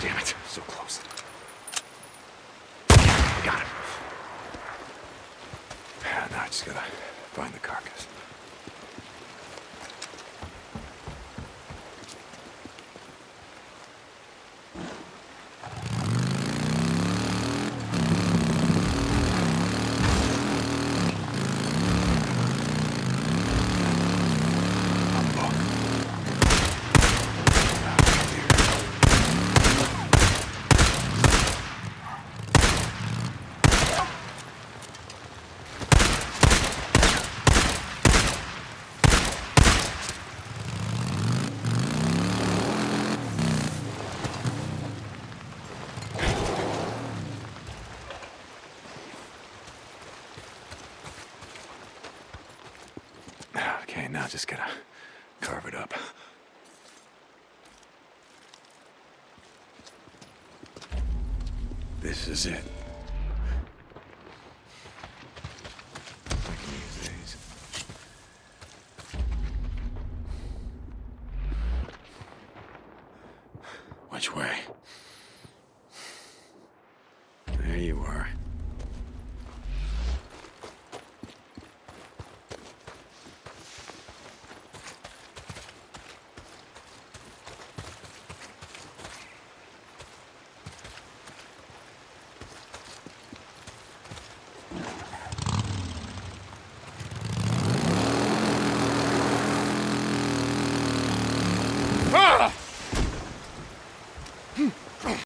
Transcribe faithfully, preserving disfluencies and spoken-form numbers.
Damn it, so close. Got it. Now I just gotta find the carcass. Okay, now just gotta carve it up. This is it. I can use these. Which way? There you are.